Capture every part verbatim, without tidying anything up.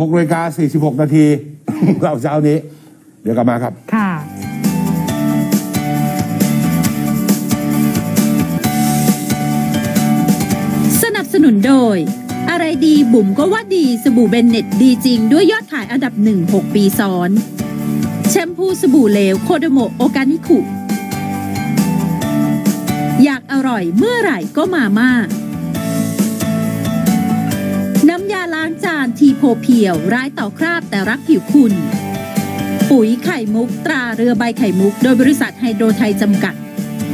หกนาฬิกาสี่สิบหกนาทีเราเช้านี้เดี๋ยวกลับมาครับค่ะสนับสนุนโดยอะไรดีบุ๋มก็ว่าดีสบู่เบนเน็ตดีจริงด้วยยอดขายอันดับหนึ่ง หกปีซ้อนแชมพูสบู่เหลวโคโดโมะโอกานิคุอยากอร่อยเมื่อไหร่ก็มาม่าน้ำยาล้างจานทีโพเพียวร้ายต่อคราบแต่รักผิวคุณปุ๋ยไข่มุกตราเรือใบไข่มุกโดยบริษัทไฮโดรไทยจำกัด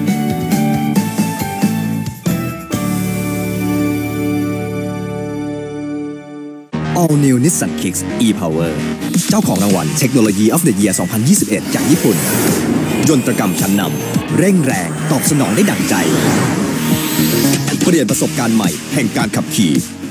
All New Nissan Kicks e-Power เจ้าของรางวัล Technology of the Year สองพันยี่สิบเอ็ด จากญี่ปุ่นยนตรกรรมชั้นนำเร่งแรงตอบสนองได้ดั่งใจเปลี่ยนประสบการณ์ใหม่แห่งการขับขี่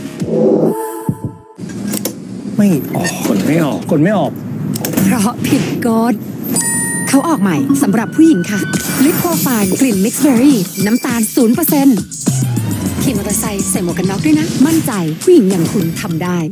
ไม่ออกกดไม่ออกกดไม่ออกเพราะผิดกฎเขาออกใหม่สำหรับผู้หญิงค่ะลิปโปไฟน์กลิ่นมิกซ์เบอร์รี่น้ำตาล ศูนย์เปอร์เซ็นต์ ขี่มอเตอร์ไซค์ใส่หมวกกันน็อกด้วยนะมั่นใจผู้หญิงอย่างคุณทำได้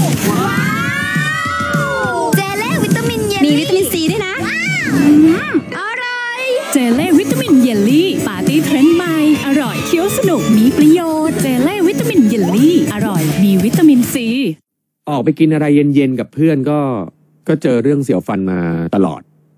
เจเล่วิตามินเยลลี่มีวิตามินซีด้วยนะอร่อยเจเล่วิตามินเยลลี่ปาร์ตี้เทรนด์ใหม่อร่อยเคี้ยวสนุกมีประโยชน์เจเล่วิตามินเยลลี่อร่อยมีวิตามินซีออกไปกินอะไรเย็นๆกับเพื่อนก็ก็เจอเรื่องเสียวฟันมาตลอด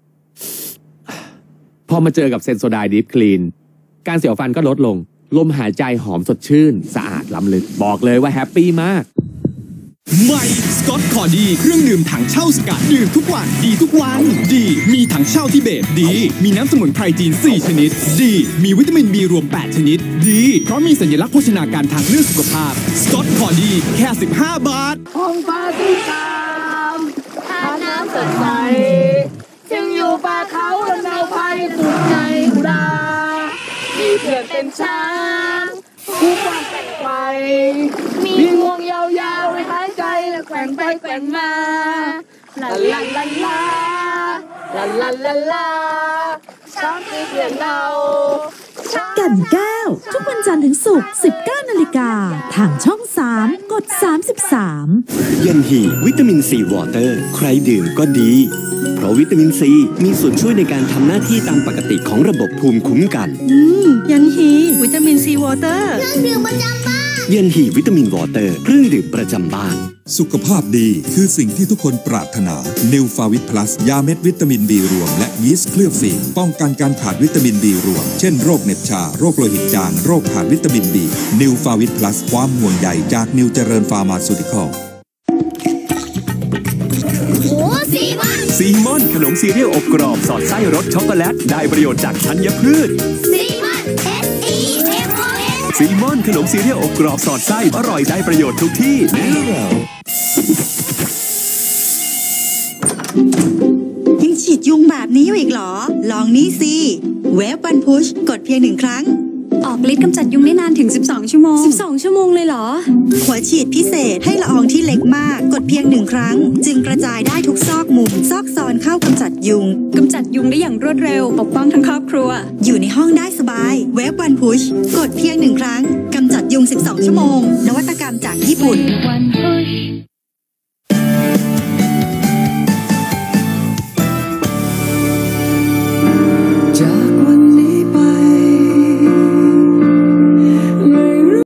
พอมาเจอกับเซนโซไดดีฟคลีนการเสียวฟันก็ลดลงลมหายใจหอมสดชื่นสะอาดล้ำลึกบอกเลยว่าแฮปปี้มากใหม่สกอตคอร์ดีเครื่องดื่มถังเช่าสกัดดื่มทุกวันดีทุกวันดีมีถังเช่าทิเบตดีมีน้ำสมุนไพรจีนสี่ชนิดดีมีวิตามินบีรวมแปดชนิดดีเพราะมีสัญลักษณ์โภชนาการทางเลือกสุขภาพสกอตคอร์ดีแค่สิบห้าบาทท้องฟ้าสีครามทาน้ำสดใสจึงอยู่ป่าเขาและแนวไผ่สุดใจอุรามีเพื่อนเป็นช้างผู้กว้างแกว่งไกวมีงวงยาวๆให้หายใจและแกว่งไปแกว่งมาลาลาลาลาลาลาลาลาช้างคือเพื่อนเรากันแก้วทุกวันจันทร์ถึงศุกร์ สิบเก้านาฬิกาทางช่องสามกดสามสิบสามยันฮีวิตามินซีวอเตอร์ใครดื่มก็ดีเพราะวิตามินซีมีส่วนช่วยในการทำหน้าที่ตามปกติของระบบภูมิคุ้มกันอืมยันฮีวิตามินซีวอเตอร์เครื่องดื่มประจำบ้านยันฮีวิตามินวอเตอร์เครื่องดื่มประจำบ้านสุขภาพดีคือสิ่งที่ทุกคนปรารถนานิวฟาวิตพลัสยาเม็ดวิตามินบีรวมและยีสต์เคลือบฟิล์มป้องกันการขาดวิตามินบีรวมเช่นโรคเหน็บชาโรคโลหิตจางโรคขาดวิตามินบีนิวฟาวิตพลัสความห่วงใยจากนิวเจริญฟาร์มาซูติคอลซีมอนซีมอนขนมซีเรียลอบกรอบสอดไส้รสช็อกโกแลตได้ประโยชน์จากธัญพืชซีมอน S E M O N ซีมอนขนมซีเรียลอบกรอบสอดไส้อร่อยได้ประโยชน์ทุกที่ยังฉีดยุงแบบนี้อยู่อีกเหรอลองนี่สิเวฟวันพุชกดเพียงหนึ่งครั้งออกฤทธิ์กำจัดยุงได้นานถึงสิบสองชั่วโมงสิบสองชั่วโมงเลยเหรอหัวฉีดพิเศษให้ละอองที่เล็กมากกดเพียงหนึ่งครั้งจึงกระจายได้ทุกซอกมุมซอกซอนเข้ากำจัดยุงกำจัดยุงได้อย่างรวดเร็วปกป้องทั้งครอบครัวอยู่ในห้องได้สบายเวฟวันพุชกดเพียงหนึ่งครั้งกำจัดยุงสิบสองชั่วโมงนวัตกรรมจากญี่ปุ่น